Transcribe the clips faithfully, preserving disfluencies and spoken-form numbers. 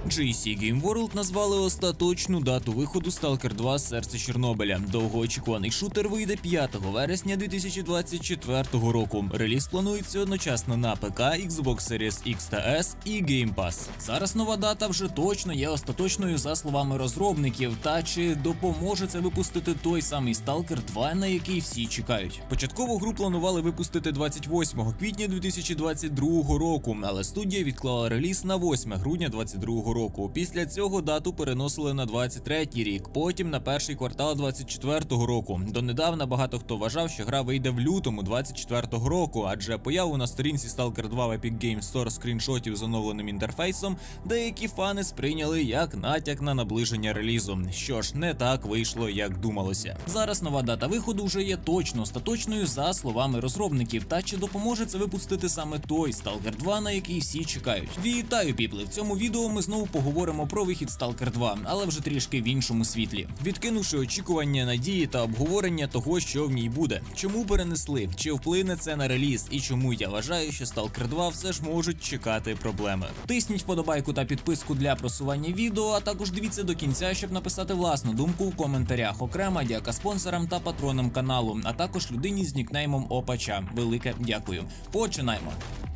джей сі Game World назвали остаточну дату виходу Сталкер два Серце Чорнобиля. Довгоочікуваний шутер вийде п'ятого вересня дві тисячі двадцять четвертого року. Реліз планується одночасно на ПК, Xbox Series X та S і Game Pass. Зараз нова дата вже точно є остаточною за словами розробників, та чи допоможе це випустити той самий Сталкер два, на який всі чекають. Початково гру планували випустити двадцять восьмого квітня дві тисячі двадцять другого року, але студія відклала реліз на восьме грудня двадцять другого року. Після цього дату переносили на двадцять третій рік, потім на перший квартал двадцять четвертого року. Донедавна багато хто вважав, що гра вийде в лютому двадцять четвертого року, адже появу на сторінці Сталкер два в Epic Games Store скріншотів з оновленим інтерфейсом деякі фани сприйняли як натяк на наближення релізу. Що ж, не так вийшло, як думалося. Зараз нова дата виходу вже є точно остаточною за словами розробників, та чи допоможе це випустити саме той Сталкер два, на який всі чекають. Вітаю, піпли! В цьому відео ми знову поговоримо про вихід Сталкер два, але вже трішки в іншому світлі. Відкинувши очікування, надії та обговорення того, що в ній буде. Чому перенесли? Чи вплине це на реліз? І чому я вважаю, що Сталкер два все ж можуть чекати проблеми. Тисніть вподобайку та підписку для просування відео, а також дивіться до кінця, щоб написати власну думку в коментарях. Окрема дяка спонсорам та патронам каналу, а також людині з нікнеймом Опача. Велике дякую. Починаємо.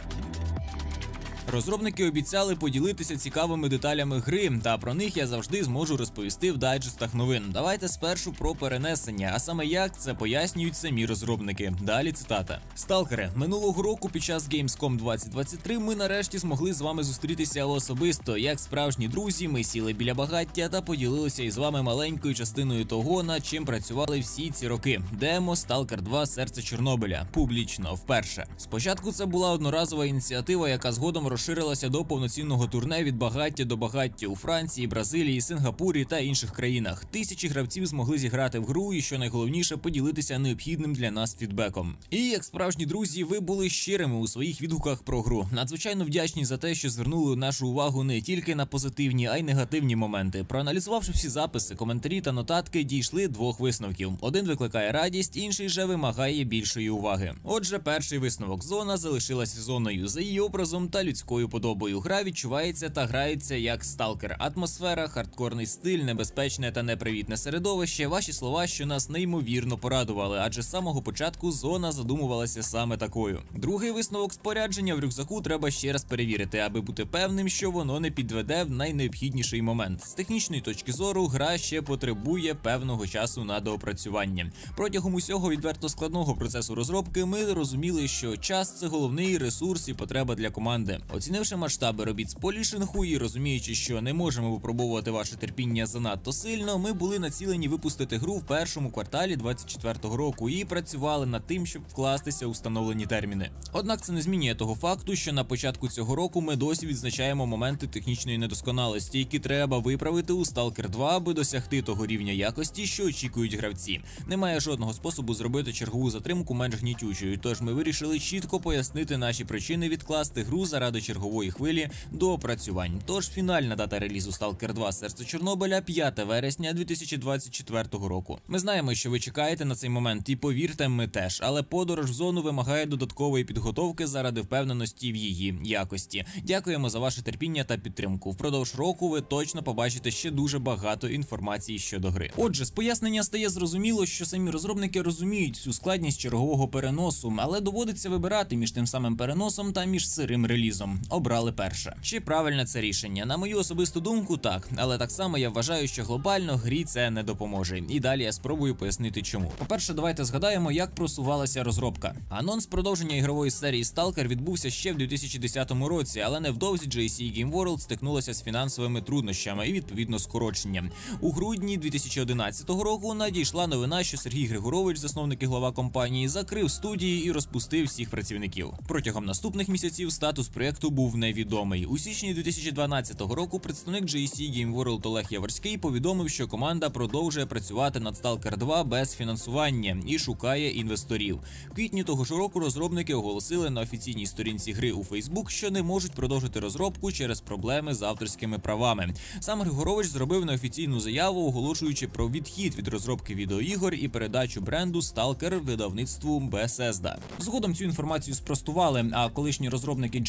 Розробники обіцяли поділитися цікавими деталями гри, та про них я завжди зможу розповісти в дайджестах новин. Давайте спершу про перенесення, а саме як це пояснюють самі розробники. Далі цитата. Сталкери, минулого року під час Gamescom двадцять двадцять три ми нарешті змогли з вами зустрітися особисто. Як справжні друзі, ми сіли біля багаття та поділилися із вами маленькою частиною того, над чим працювали всі ці роки. Демо Сталкер два Серце Чорнобиля. Публічно, вперше. Спочатку це була одноразова ініціатива, яка згодом розширилася до повноцінного турне від багаття до багаття у Франції, Бразилії, Сингапурі та інших країнах. Тисячі гравців змогли зіграти в гру і, що найголовніше, поділитися необхідним для нас фідбеком. І як справжні друзі, ви були щирими у своїх відгуках про гру. Надзвичайно вдячні за те, що звернули нашу увагу не тільки на позитивні, а й негативні моменти. Проаналізувавши всі записи, коментарі та нотатки, дійшли двох висновків. Один викликає радість, інший же вимагає більшої уваги. Отже, перший висновок. Зона залишилася зоною. За її образом та людською подобою. Гра відчувається та грається як Сталкер. Атмосфера, хардкорний стиль, небезпечне та непривітне середовище. Ваші слова, що нас неймовірно порадували, адже з самого початку зона задумувалася саме такою. Другий висновок: спорядження в рюкзаку треба ще раз перевірити, аби бути певним, що воно не підведе в найнеобхідніший момент. З технічної точки зору гра ще потребує певного часу на доопрацювання. Протягом усього відверто складного процесу розробки ми розуміли, що час – це головний ресурс і потреба для команди. Оцінивши масштаби робіт з полішингу і розуміючи, що не можемо випробовувати ваше терпіння занадто сильно, ми були націлені випустити гру в першому кварталі двадцять четвертого року і працювали над тим, щоб вкластися у встановлені терміни. Однак це не змінює того факту, що на початку цього року ми досі відзначаємо моменти технічної недосконалості, які треба виправити у Сталкер два, аби досягти того рівня якості, що очікують гравці. Немає жодного способу зробити чергову затримку менш гнітючою, тож ми вирішили чітко пояснити наші причини відкласти гру заради чергової хвилі до опрацювань. Тож фінальна дата релізу Сталкер два Серце Чорнобиля п'яте вересня дві тисячі двадцять четвертого року. Ми знаємо, що ви чекаєте на цей момент, і повірте, ми теж, але подорож в зону вимагає додаткової підготовки заради впевненості в її якості. Дякуємо за ваше терпіння та підтримку. Впродовж року ви точно побачите ще дуже багато інформації щодо гри. Отже, з пояснення стає зрозуміло, що самі розробники розуміють всю складність чергового переносу, але доводиться вибирати між тим самим переносом та між сирим релізом. Обрали перше. Чи правильне це рішення? На мою особисту думку, так. Але так само я вважаю, що глобально грі це не допоможе. І далі я спробую пояснити чому. По-перше, давайте згадаємо, як просувалася розробка. Анонс продовження ігрової серії Сталкер відбувся ще в дві тисячі десятому році, але невдовзі джей сі Game World стикнулася з фінансовими труднощами і відповідно скороченням. У грудні дві тисячі одинадцятого року надійшла новина, що Сергій Григорович, засновник і глава компанії, закрив студії і розпустив всіх працівників. Протягом наступних місяців статус проєкту був невідомий. У січні дві тисячі дванадцятого року представник джей сі Game World Олег Яворський повідомив, що команда продовжує працювати над Сталкер два без фінансування і шукає інвесторів. В квітні того ж року розробники оголосили на офіційній сторінці гри у Facebook, що не можуть продовжити розробку через проблеми з авторськими правами. Сам Григорович зробив неофіційну заяву, оголошуючи про відхід від розробки відеоігор і передачу бренду Сталкер видавництву Bethesda. Згодом цю інформацію спростували, а колишні розробники джей сі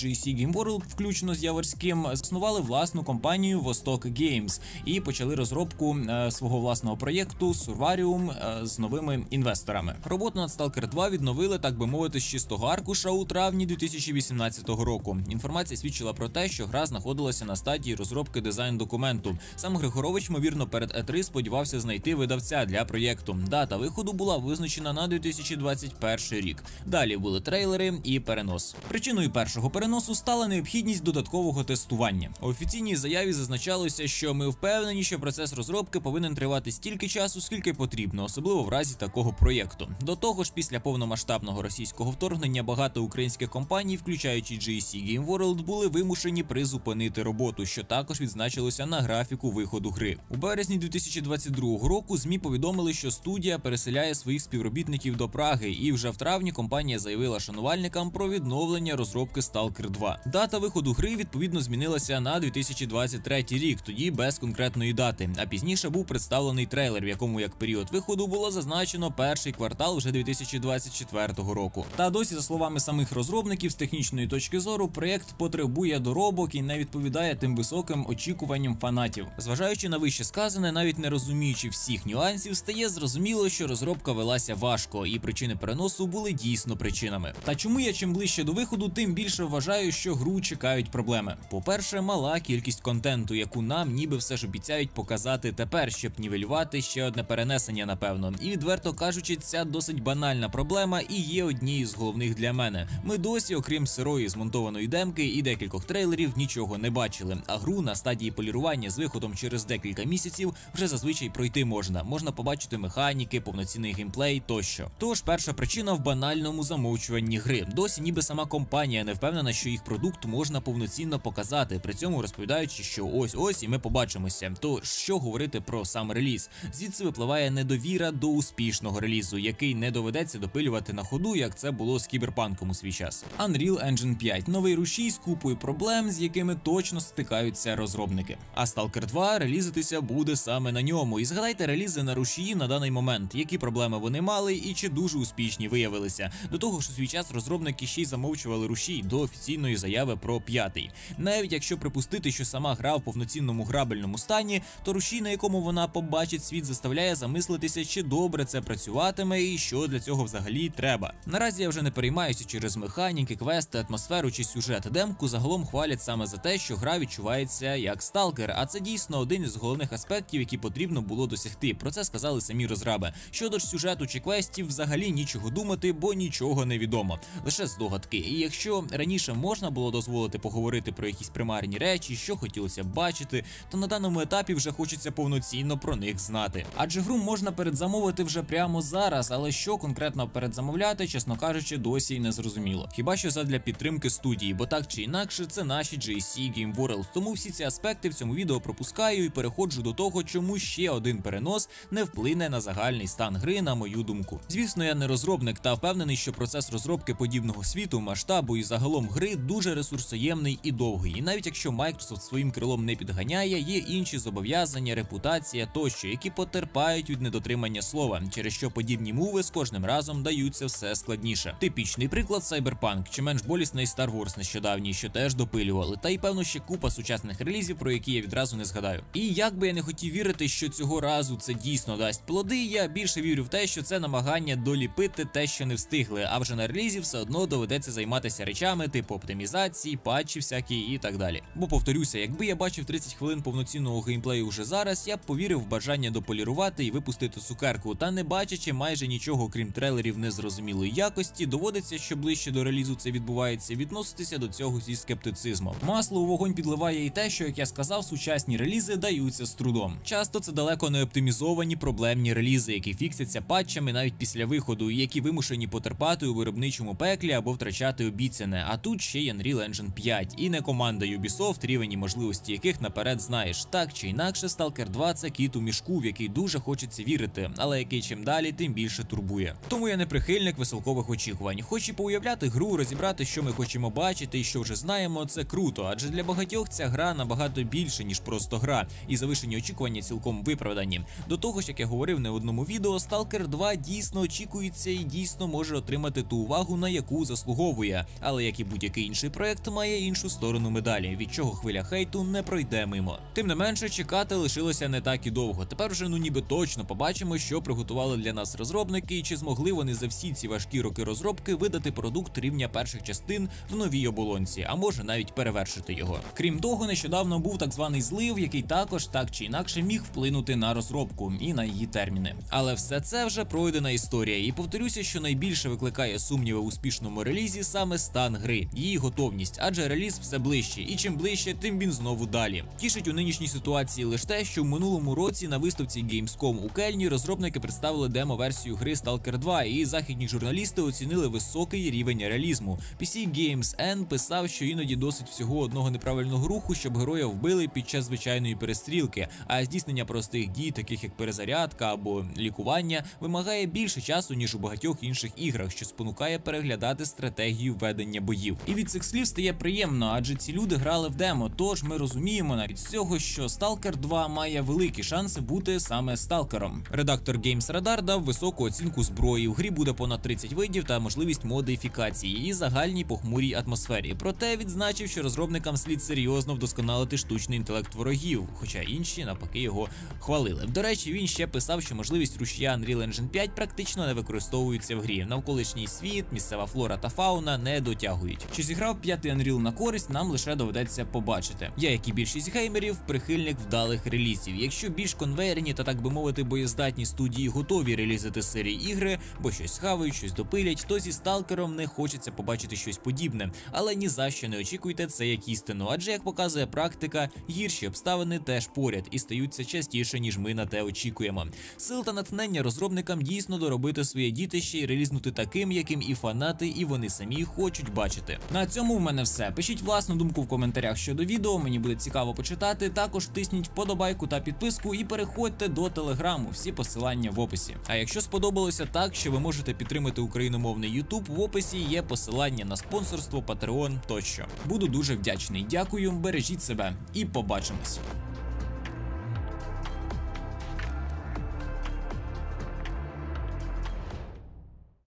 Game World, включно з Яворським, заснували власну компанію Vostok Games і почали розробку е, свого власного проєкту Survarium е, з новими інвесторами. Роботу над Stalker два відновили, так би мовити, з чистого аркуша у травні дві тисячі вісімнадцятого року. Інформація свідчила про те, що гра знаходилася на стадії розробки дизайн-документу. Сам Григорович, ймовірно, перед і три сподівався знайти видавця для проєкту. Дата виходу була визначена на дві тисячі двадцять перший рік. Далі були трейлери і перенос. Причиною першого переносу стала необхідність додаткового тестування. У офіційній заяві зазначалося, що ми впевнені, що процес розробки повинен тривати стільки часу, скільки потрібно, особливо в разі такого проєкту. До того ж, після повномасштабного російського вторгнення багато українських компаній, включаючи джі сі Game World, були вимушені призупинити роботу, що також відзначилося на графіку виходу гри. У березні дві тисячі двадцять другого року ЗМІ повідомили, що студія переселяє своїх співробітників до Праги, і вже в травні компанія заявила шанувальникам про відновлення розробки Stalker два. Дата виходу гри відповідно змінилася на дві тисячі двадцять третій рік, тоді без конкретної дати, а пізніше був представлений трейлер, в якому як період виходу було зазначено перший квартал вже дві тисячі двадцять четвертого року. Та досі, за словами самих розробників, з технічної точки зору, проєкт потребує доробок і не відповідає тим високим очікуванням фанатів. Зважаючи на вище сказане, навіть не розуміючи всіх нюансів, стає зрозуміло, що розробка велася важко, і причини переносу були дійсно причинами. Та чому я чим ближче до виходу, тим більше вважаю, що гру чекають проблеми. По-перше, мала кількість контенту, яку нам ніби все ж обіцяють показати тепер, щоб нівелювати ще одне перенесення, напевно. І відверто кажучи, ця досить банальна проблема і є однією з головних для мене. Ми досі, окрім сирої змонтованої демки і декількох трейлерів, нічого не бачили, а гру на стадії полірування з виходом через декілька місяців вже зазвичай пройти можна. Можна побачити механіки, повноцінний геймплей тощо. Тож перша причина в банальному замовчуванні гри. Досі ніби сама компанія не впевнена, що їх продукт можна повноцінно показати, при цьому розповідаючи, що ось-ось і ми побачимося. То що говорити про сам реліз? Звідси випливає недовіра до успішного релізу, який не доведеться допилювати на ходу, як це було з Кіберпанком у свій час. Unreal Engine п'ять – новий рушій з купою проблем, з якими точно стикаються розробники. А Stalker два релізитися буде саме на ньому. І згадайте релізи на рушії на даний момент, які проблеми вони мали і чи дуже успішні виявилися. До того ж, у свій час розробники ще й замовчували рушій до офіційної заяви про п'ятий. Навіть якщо припустити, що сама гра в повноцінному грабельному стані, то рушій, на якому вона побачить світ, заставляє замислитися, чи добре це працюватиме і що для цього взагалі треба. Наразі я вже не переймаюся через механіки, квести, атмосферу чи сюжет. Демку загалом хвалять саме за те, що гра відчувається як Stalker, а це дійсно один із головних аспектів, які потрібно було досягти. Про це сказали самі розраби. Щодо ж сюжету чи квестів, взагалі нічого думати, бо нічого не відомо. Лише здогадки. І якщо раніше можна було дозволити поговорити про якісь примарні речі, що хотілося б бачити, то на даному етапі вже хочеться повноцінно про них знати. Адже гру можна передзамовити вже прямо зараз, але що конкретно передзамовляти, чесно кажучи, досі й не зрозуміло. Хіба що задля підтримки студії, бо так чи інакше це наші джі сі Game World. Тому всі ці аспекти в цьому відео пропускаю і переходжу до того, чому ще один перенос не вплине на загальний стан гри, на мою думку. Звісно, я не розробник та впевнений, що процес розробки подібного світу, масштабу і загалом гри дуже ресурсоємний і довгий. І навіть якщо Microsoft своїм крилом не підганяє, є інші зобов'язання, репутація тощо, які потерпають від недотримання слова, через що подібні муви з кожним разом даються все складніше. Типічний приклад Cyberpunk, чи менш болісний Star Wars нещодавній, що теж допилювали, та й певно ще купа сучасних релізів, про які я відразу не згадаю. І як би я не хотів вірити, що цього разу це дійсно дасть плоди, я більше вірю в те, що це намагання доліпити те, що не встигли, а вже на релізі все одно доведеться займатися речами типу оптимізації, патчі всякі і так далі. Бо повторюся, якби я бачив тридцять хвилин повноцінного геймплею вже зараз, я б повірив в бажання дополірувати і випустити цукерку, та не бачачи майже нічого, крім трейлерів незрозумілої якості, доводиться, що ближче до релізу це відбувається, відноситися до цього зі скептицизмом. Масло у вогонь підливає і те, що, як я сказав, сучасні релізи даються з трудом. Часто це далеко не оптимізовані проблемні релізи, які фіксяться патчами навіть після виходу, і які вимушені потерпати у виробничому пеклі або втрачати обіцяне. А тут ще є Unreal Engine п'ять, і не команда Ubisoft, рівень і можливості яких наперед знаєш. Так чи інакше, Stalker два – це кіт у мішку, в який дуже хочеться вірити, але який чим далі, тим більше турбує. Тому я не прихильник веселкових очікувань. Хоч і поуявляти гру, розібрати, що ми хочемо бачити і що вже знаємо, це круто, адже для багатьох ця гра набагато більше, ніж просто гра, і завишені очікування цілком виправдані. До того ж, як я говорив не в одному відео, Stalker два дійсно очікується і дійсно може отримати ту увагу, на яку заслуговує. Але як і будь-який інший інший проект має іншу сторону медалі, від чого хвиля хейту не пройде мимо. Тим не менше, чекати лишилося не так і довго. Тепер вже ну ніби точно побачимо, що приготували для нас розробники, і чи змогли вони за всі ці важкі роки розробки видати продукт рівня перших частин в новій оболонці, а може навіть перевершити його. Крім того, нещодавно був так званий злив, який також так чи інакше міг вплинути на розробку і на її терміни. Але все це вже пройдена історія, і повторюся, що найбільше викликає сумніви у успішному релізі саме стан гри, її готовність, адже реліз все ближче, і чим ближче, тим він знову далі. Тішить у нинішній ситуації лише те, що в минулому році на виставці Gamescom у Кельні розробники представили демо-версію гри Stalker два, і західні журналісти оцінили високий рівень реалізму. пі сі Games Ен писав, що іноді досить всього одного неправильного руху, щоб героя вбили під час звичайної перестрілки, а здійснення простих дій, таких як перезарядка або лікування, вимагає більше часу, ніж у багатьох інших іграх, що спонукає переглядати стратегію ведення боїв. І від цих слів стає приємно, адже ці люди грали в демо, тож ми розуміємо навіть з цього, що Stalker два має великі шанси бути саме сталкером. Редактор Games Radar дав високу оцінку зброї, в грі буде понад тридцять видів та можливість модифікації і загальній похмурій атмосфері. Проте відзначив, що розробникам слід серйозно вдосконалити штучний інтелект ворогів, хоча інші навпаки його хвалили. До речі, він ще писав, що можливість рушія Unreal Engine п'ять практично не використовується в грі. Навколишній світ, місцева флора та фауна не дотягують. Чи зіграв п'ятий Unreal на користь, нам лише доведеться побачити. Я, як і більшість геймерів, прихильник вдалих релізів. Якщо більш конвейерні та, так би мовити, боєздатні студії готові релізити серії ігри, бо щось схавають, щось допилять, то зі Сталкером не хочеться побачити щось подібне. Але ні за що не очікуйте це як істину, адже, як показує практика, гірші обставини теж поряд і стаються частіше, ніж ми на те очікуємо. Сил та натхнення розробникам дійсно доробити своє дітище і релізнути таким, яким і фанати, і вони самі хочуть бачити. На цьому в мене все. Пишіть власну думку в коментарях щодо відео, мені буде цікаво почитати. Також тисніть вподобайку та підписку і переходьте до телеграму, всі посилання в описі. А якщо сподобалося так, що ви можете підтримати україномовний ютуб, в описі є посилання на спонсорство, Patreon тощо. Буду дуже вдячний. Дякую, бережіть себе і побачимось.